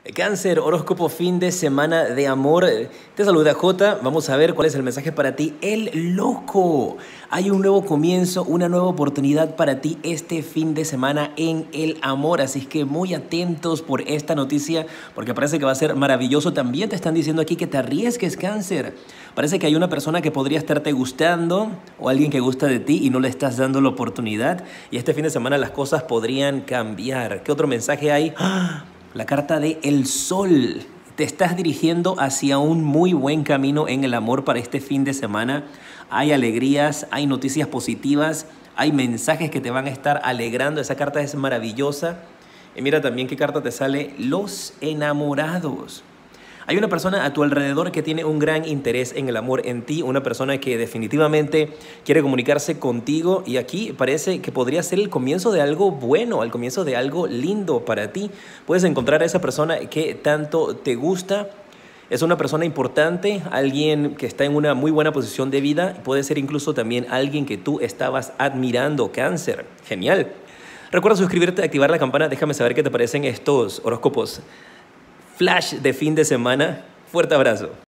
Cáncer, horóscopo fin de semana de amor. Te saluda Jota. Vamos a ver cuál es el mensaje para ti. El loco. Hay un nuevo comienzo, una nueva oportunidad para ti este fin de semana en el amor. Así es que muy atentos por esta noticia porque parece que va a ser maravilloso. También te están diciendo aquí que te arriesgues, Cáncer. Parece que hay una persona que podría estarte gustando o alguien que gusta de ti y no le estás dando la oportunidad. Y este fin de semana las cosas podrían cambiar. ¿Qué otro mensaje hay? ¡Ah! La carta de El Sol. Te estás dirigiendo hacia un muy buen camino en el amor para este fin de semana. Hay alegrías, hay noticias positivas, hay mensajes que te van a estar alegrando. Esa carta es maravillosa. Y mira también qué carta te sale. Los enamorados. Hay una persona a tu alrededor que tiene un gran interés en el amor en ti, una persona que definitivamente quiere comunicarse contigo y aquí parece que podría ser el comienzo de algo bueno, el comienzo de algo lindo para ti. Puedes encontrar a esa persona que tanto te gusta. Es una persona importante, alguien que está en una muy buena posición de vida. Puede ser incluso también alguien que tú estabas admirando, Cáncer. Genial. Recuerda suscribirte, activar la campana. Déjame saber qué te parecen estos horóscopos flash de fin de semana. Fuerte abrazo.